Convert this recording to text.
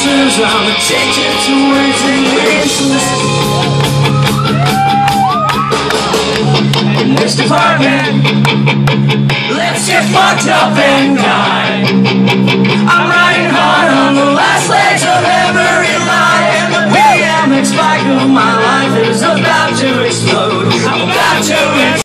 answers, I'm addicted to waiting useless. In this department, let's get fucked up